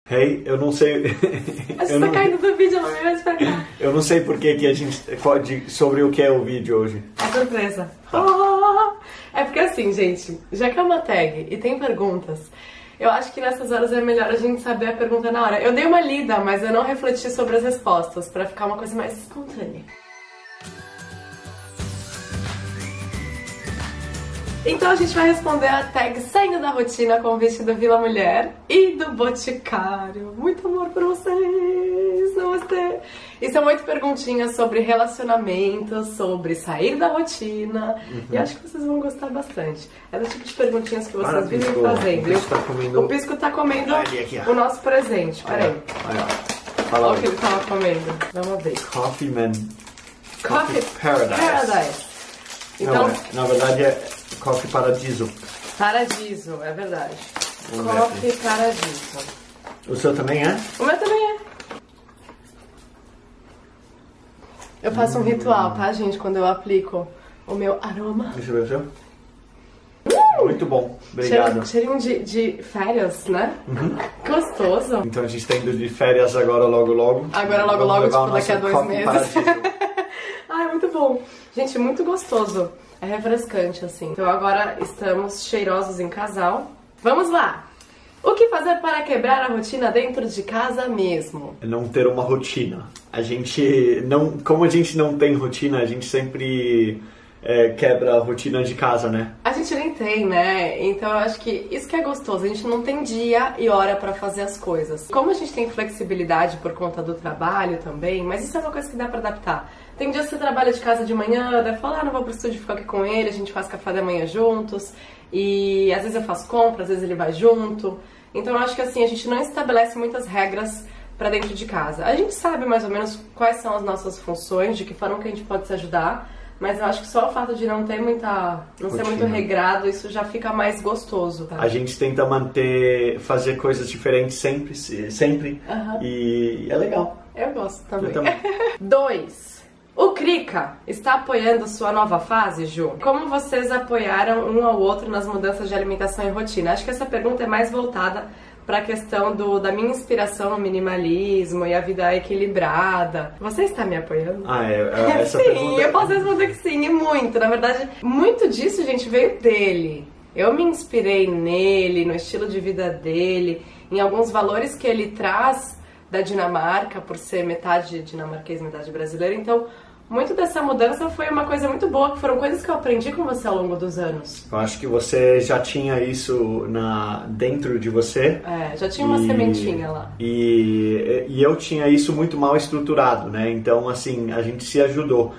Hey, eu não sei. A gente tá caindo do vídeo, não me vai pra cá. Eu não sei por que a gente pode. Sobre o que é o vídeo hoje. É surpresa. É porque assim, gente, já que é uma tag e tem perguntas, eu acho que nessas horas é melhor a gente saber a pergunta na hora. Eu dei uma lida, mas eu não refleti sobre as respostas, pra ficar uma coisa mais espontânea. Então a gente vai responder a tag Saindo da Rotina, convite do Vila Mulher e do Boticário. Muito amor por vocês! Namastê! E são 8 perguntinhas sobre relacionamentos, sobre sair da rotina. E acho que vocês vão gostar bastante. É do tipo de perguntinhas que vocês vivem fazendo. O Pisco tá comendo o nosso presente. Peraí. Olha o que ele tava comendo. Vamos ver. Coffee Man. Coffee Paradise. Então, não, na verdade é Coffee Paradiso. Paradiso, é verdade. Coffee Paradiso. O seu também é? O meu também é. Eu faço um ritual, tá, gente? Quando eu aplico o meu aroma. Deixa eu ver o seu. Muito bom, obrigado. Cheirinho de férias, né? Gostoso. Então a gente tá indo de férias agora, logo. Agora, logo, tipo, daqui a 2 meses. Ai, muito bom. Gente, muito gostoso. É refrescante, assim. Então agora estamos cheirosos em casal. Vamos lá! O que fazer para quebrar a rotina dentro de casa mesmo? Não ter uma rotina. Como a gente não tem rotina, a gente sempre quebra a rotina de casa, né? A gente nem tem, né? Então eu acho que isso que é gostoso. A gente não tem dia e hora pra fazer as coisas. Como a gente tem flexibilidade por conta do trabalho também, mas isso é uma coisa que dá pra adaptar. Tem dias que você trabalha de casa de manhã, daí fala, não vou pro estúdio ficar aqui com ele, a gente faz café da manhã juntos. E às vezes eu faço compra, às vezes ele vai junto. Então eu acho que assim, a gente não estabelece muitas regras pra dentro de casa. A gente sabe mais ou menos quais são as nossas funções, de que forma que a gente pode se ajudar. Mas eu acho que só o fato de não ter não ser muito regrado, isso já fica mais gostoso, tá? A gente tenta fazer coisas diferentes sempre. E é legal. Eu gosto também. Eu também. 2. O Krika está apoiando sua nova fase, Ju? Como vocês apoiaram um ao outro nas mudanças de alimentação e rotina? Acho que essa pergunta é mais voltada para a questão da minha inspiração no minimalismo e a vida equilibrada. Você está me apoiando? Essa sim, pergunta... eu posso responder que sim, e muito. Na verdade, muito disso, gente, veio dele. Eu me inspirei nele, no estilo de vida dele, em alguns valores que ele traz da Dinamarca, por ser metade dinamarquês, metade brasileiro. Então, muito dessa mudança foi uma coisa muito boa, que foram coisas que eu aprendi com você ao longo dos anos. Eu acho que você já tinha isso dentro de você. Já tinha uma sementinha lá. E eu tinha isso muito mal estruturado, né? Então, assim, a gente se ajudou.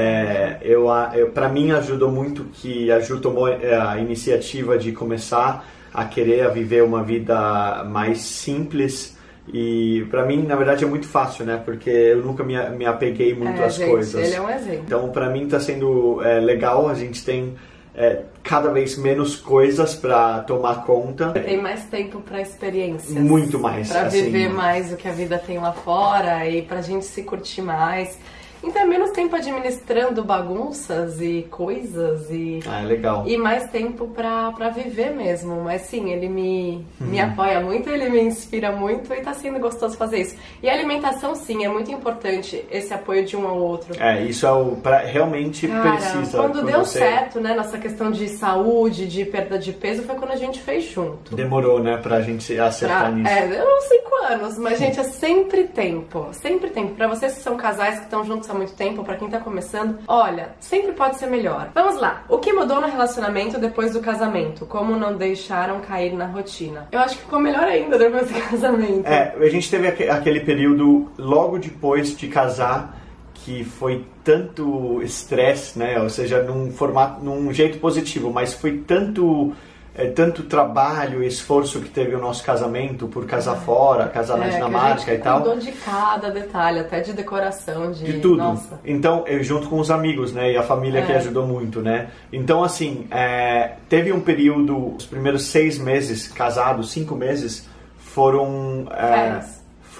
Pra mim, ajudou muito que a Ju tomou a iniciativa de começar a querer viver uma vida mais simples. E pra mim, na verdade, é muito fácil, né? Porque eu nunca me apeguei muito às coisas. Ele é um exemplo. Então, pra mim, tá sendo legal. A gente tem cada vez menos coisas pra tomar conta. Tem mais tempo pra experiências. Muito mais. Pra viver mais o que a vida tem lá fora e pra gente se curtir mais. Então é menos tempo administrando bagunças e coisas legal. E mais tempo pra viver mesmo. Mas sim, ele me apoia muito, ele me inspira muito e tá sendo gostoso fazer isso. E a alimentação, sim, é muito importante esse apoio de um ao outro. Isso realmente precisa. Quando deu certo, né, nossa questão de saúde, de perda de peso, foi quando a gente fez junto. Demorou, né, pra gente acertar nisso. Deu uns 5 anos, mas gente, é sempre tempo. Sempre tempo. Pra vocês que são casais que estão juntos há muito tempo, pra quem tá começando, olha, sempre pode ser melhor. Vamos lá. O que mudou no relacionamento depois do casamento? Como não deixaram cair na rotina? Eu acho que ficou melhor ainda depois do casamento. A gente teve aquele período logo depois de casar que foi tanto estresse, né? Ou seja, num jeito positivo, mas foi tanto trabalho e esforço que teve o nosso casamento por casar fora, casar na Dinamarca e tal. Cuidou de cada detalhe, até de decoração, de tudo. Nossa. Então, eu junto com os amigos, né, e a família que ajudou muito, né. Então, assim, teve um período, os primeiros 6 meses casados, 5 meses foram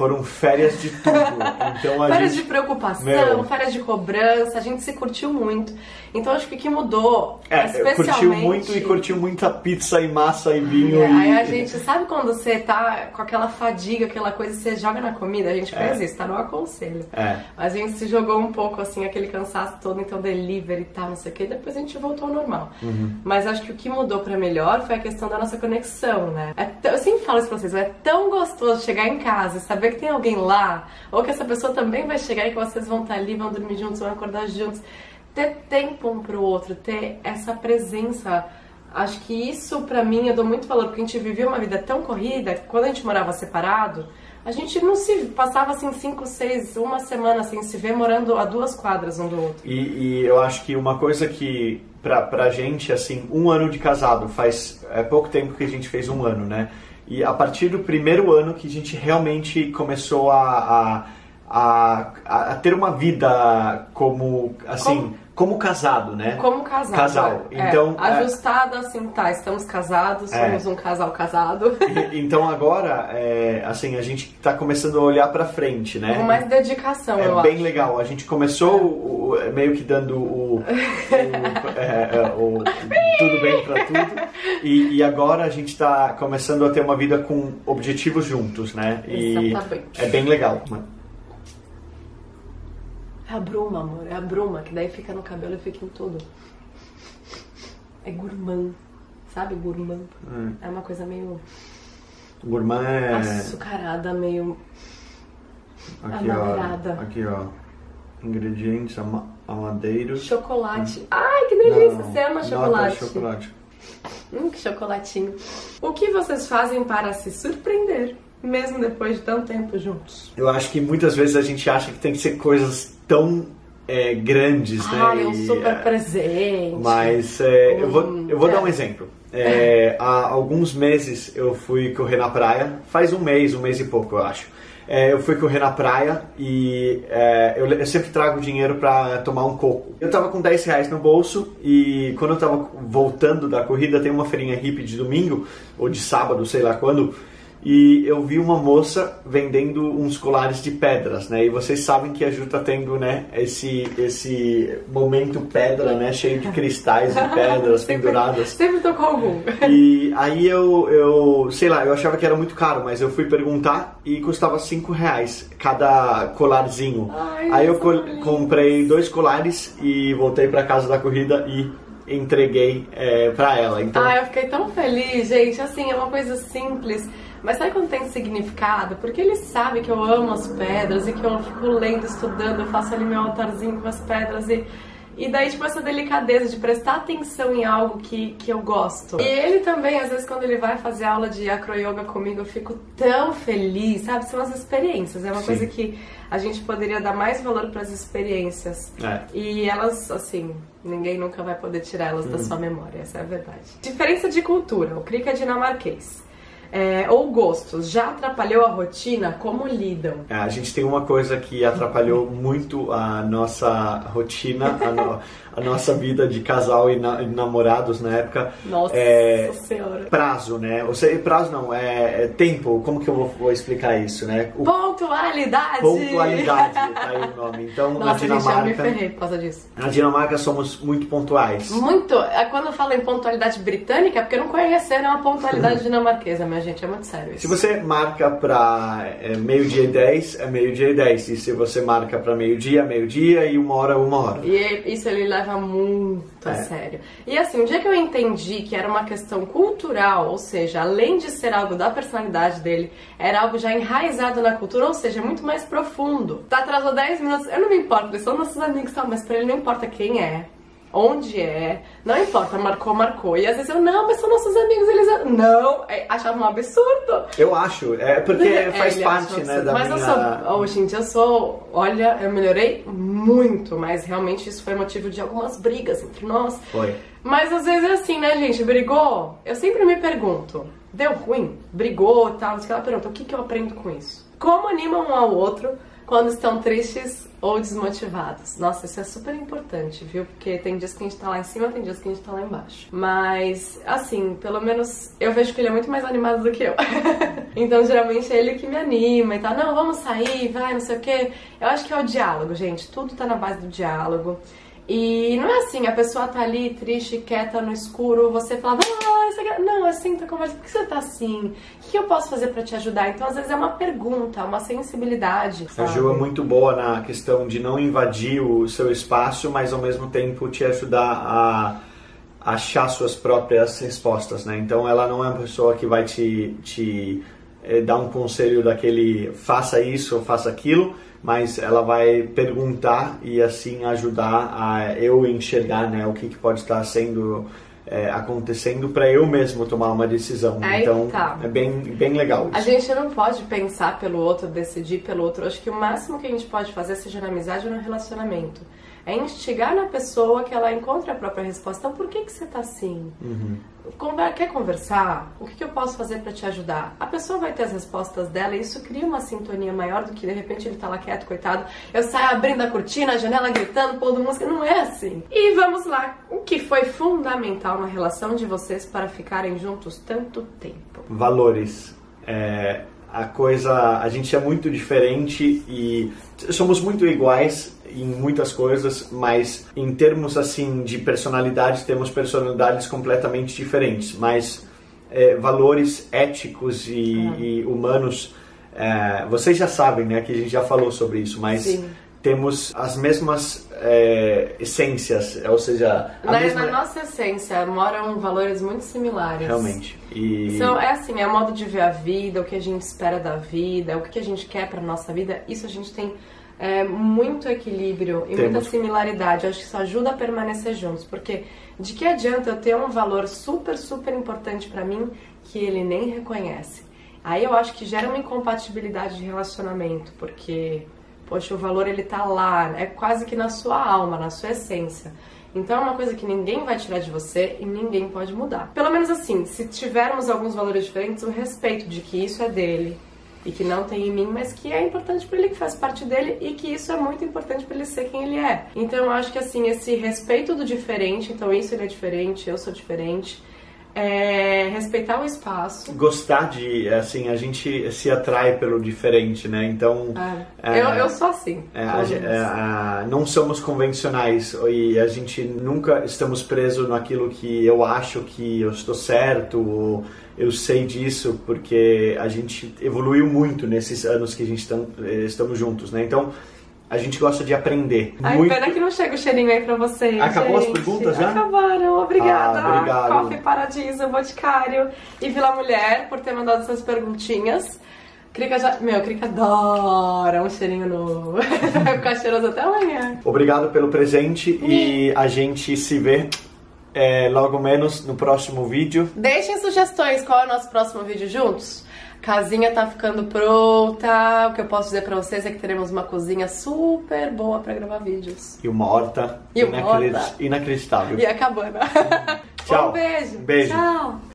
foram férias de tudo. Então, férias de preocupação, férias de cobrança, a gente se curtiu muito. Então acho que o que mudou, especialmente... curtiu muito e curtiu muita pizza e massa e vinho. Aí a gente, sabe quando você tá com aquela fadiga, aquela coisa, você joga na comida? A gente fez isso, tá? Não aconselho. A gente se jogou um pouco, assim, aquele cansaço todo, então delivery e tal, não sei o que, e depois a gente voltou ao normal. Mas acho que o que mudou pra melhor foi a questão da nossa conexão, né? Eu sempre falo isso pra vocês, é tão gostoso chegar em casa e saber que tem alguém lá, ou que essa pessoa também vai chegar e que vocês vão estar ali, vão dormir juntos, vão acordar juntos. Ter tempo um pro outro, ter essa presença. Acho que isso, pra mim, eu dou muito valor, porque a gente vivia uma vida tão corrida, que quando a gente morava separado, a gente não se passava assim 5, 6, uma semana sem se ver, morando a 2 quadras um do outro. E eu acho que uma coisa que pra gente, assim, 1 ano de casado, faz pouco tempo que a gente fez 1 ano, né? E a partir do primeiro ano que a gente realmente começou a ter uma vida como, assim, como casado, né? Como casal. Então, ajustado, assim, tá, estamos casados, somos um casal casado. Então agora, assim, a gente tá começando a olhar pra frente, né? Com mais dedicação, eu acho. É bem legal. A gente começou meio que dando tudo bem pra tudo. E agora a gente tá começando a ter uma vida com objetivos juntos, né? Exatamente. É bem legal. É a bruma, amor, é a bruma, que daí fica no cabelo e fica em tudo. É gourmand, sabe gourmand? É uma coisa meio... Gourmand é... açucarada, meio... amadeirada. Aqui, ó. Ingredientes, amadeiros... chocolate. Ai, que delícia, você ama chocolate. Chocolate. Que chocolatinho. O que vocês fazem para se surpreender, mesmo depois de tanto tempo juntos? Eu acho que muitas vezes a gente acha que tem que ser coisas tão grandes, né? Um super presente. Mas eu vou dar um exemplo. Há alguns meses eu fui correr na praia, faz um mês e pouco, eu acho. Eu fui correr na praia e eu sempre trago dinheiro pra tomar um coco. Eu tava com R$10 no bolso e quando eu tava voltando da corrida, tem uma feirinha hippie de domingo, ou de sábado, sei lá quando, e eu vi uma moça vendendo uns colares de pedras, né? E vocês sabem que a Ju tá tendo, né, esse momento pedra, né? Cheio de cristais e pedras penduradas. Sempre tocou algum. E aí eu sei lá, eu achava que era muito caro, mas eu fui perguntar e custava R$5 cada colarzinho. Aí eu comprei 2 colares e voltei pra casa da corrida e entreguei pra ela. Então... eu fiquei tão feliz, gente. Assim, é uma coisa simples. Mas sabe quando tem significado? Porque ele sabe que eu amo as pedras e que eu fico lendo, estudando, eu faço ali meu altarzinho com as pedras e daí, tipo, essa delicadeza de prestar atenção em algo que eu gosto. E ele também, às vezes, quando ele vai fazer aula de acroyoga comigo, eu fico tão feliz, sabe? São as experiências. É uma coisa que a gente poderia dar mais valor para as experiências. E elas, assim, ninguém nunca vai poder tirar elas da sua memória, essa é a verdade. Diferença de cultura. O Crick é dinamarquês. Ou gostos, já atrapalhou a rotina? Como lidam? A gente tem uma coisa que atrapalhou muito a nossa rotina, a nossa vida de casal e namorados na época. Nossa Senhora. Prazo, né? Ou seja, prazo não, tempo. Como que eu vou explicar isso, né? Pontualidade! Pontualidade, tá aí o nome. Então, na Dinamarca... eu me ferrei por causa disso. Na Dinamarca somos muito pontuais. Muito! Quando eu falo em pontualidade britânica, é porque não conheceram a pontualidade dinamarquesa, minha gente, é muito sério isso. Se você marca pra meio-dia e 10, é meio-dia e 10. E se você marca pra meio-dia, meio-dia e 1h, 1h. E isso ele leva muito a sério. E assim, o dia que eu entendi que era uma questão cultural, ou seja, além de ser algo da personalidade dele, era algo já enraizado na cultura, ou seja, muito mais profundo. Tá, atrasou 10 minutos, eu não me importo, eles são nossos amigos, tá, mas pra ele não importa quem é. Onde não importa, marcou. E às vezes eu, não, mas são nossos amigos, eles não, achavam um absurdo. Eu acho, porque faz parte, né, da mas minha... gente, olha, eu melhorei muito, mas realmente isso foi motivo de algumas brigas entre nós. Foi. Mas às vezes é assim, né, gente, brigou, eu sempre me pergunto, deu ruim? Brigou e tal, ela pergunta, o que eu aprendo com isso? Como anima um ao outro quando estão tristes ou desmotivados. Nossa, isso é super importante, viu? Porque tem dias que a gente tá lá em cima, tem dias que a gente tá lá embaixo. Mas, assim, pelo menos eu vejo que ele é muito mais animado do que eu. Então, geralmente, é ele que me anima e tal. Não, vamos sair, vai, não sei o quê. Eu acho que é o diálogo, gente. Tudo tá na base do diálogo. E não é assim, a pessoa tá ali triste, quieta, no escuro, você fala, não, assim, tá conversa, por que você tá assim? O que eu posso fazer pra te ajudar? Então, às vezes é uma pergunta, uma sensibilidade, sabe? A Ju é muito boa na questão de não invadir o seu espaço, mas ao mesmo tempo te ajudar a achar suas próprias respostas, né? Então ela não é uma pessoa que vai te dar um conselho daquele faça isso ou faça aquilo, mas ela vai perguntar e assim ajudar a eu enxergar, né, o que pode estar sendo acontecendo para eu mesmo tomar uma decisão. Aí então tá. é bem legal isso. A gente não pode pensar pelo outro, decidir pelo outro. Acho que o máximo que a gente pode fazer, seja na amizade ou no relacionamento, é instigar na pessoa que ela encontre a própria resposta. Então, por que você tá assim? Quer conversar? O que eu posso fazer para te ajudar? A pessoa vai ter as respostas dela e isso cria uma sintonia maior do que de repente ele tá lá quieto, coitado. Eu saio abrindo a cortina, a janela, gritando, pondo música. Não é assim. E vamos lá. O que foi fundamental na relação de vocês para ficarem juntos tanto tempo? Valores. A gente é muito diferente e somos muito iguais em muitas coisas, mas em termos assim de personalidade, temos personalidades completamente diferentes, mas valores éticos e humanos, vocês já sabem, né, que a gente já falou sobre isso, mas sim, temos as mesmas essências, ou seja... Na nossa essência moram valores muito similares. Realmente. É o modo de ver a vida, o que a gente espera da vida, o que a gente quer pra nossa vida, isso a gente tem muito equilíbrio e muita similaridade. Eu acho que isso ajuda a permanecer juntos, porque de que adianta eu ter um valor super, super importante pra mim que ele nem reconhece? Aí eu acho que gera uma incompatibilidade de relacionamento, porque... Poxa, o valor ele tá lá, é quase que na sua alma, na sua essência. Então é uma coisa que ninguém vai tirar de você e ninguém pode mudar. Pelo menos assim, se tivermos alguns valores diferentes, o respeito de que isso é dele e que não tem em mim, mas que é importante para ele, que faz parte dele e que isso é muito importante para ele ser quem ele é. Então eu acho que assim, esse respeito do diferente, então isso ele é diferente, eu sou diferente, respeitar o espaço. Gostar de, assim, a gente se atrai pelo diferente, né? Então... eu sou assim. Não somos convencionais e a gente nunca estamos presos naquilo que eu acho que eu estou certo ou eu sei disso, porque a gente evoluiu muito nesses anos que a gente estamos juntos, né? Então... A gente gosta de aprender. Pena que não chega o cheirinho aí pra vocês. Acabou gente. As perguntas já? Acabaram, obrigada. Obrigado. Coffee Paradiso, Boticário e Vila Mulher por ter mandado essas perguntinhas. Crica adora um cheirinho novo. Vai ficar cheiroso até amanhã. Obrigado pelo presente e a gente se vê logo menos no próximo vídeo. Deixem sugestões, qual é o nosso próximo vídeo juntos? Casinha tá ficando pronta. O que eu posso dizer pra vocês é que teremos uma cozinha super boa pra gravar vídeos. E uma horta inacreditável. E a cabana. Tchau. Um beijo. Beijo. Tchau.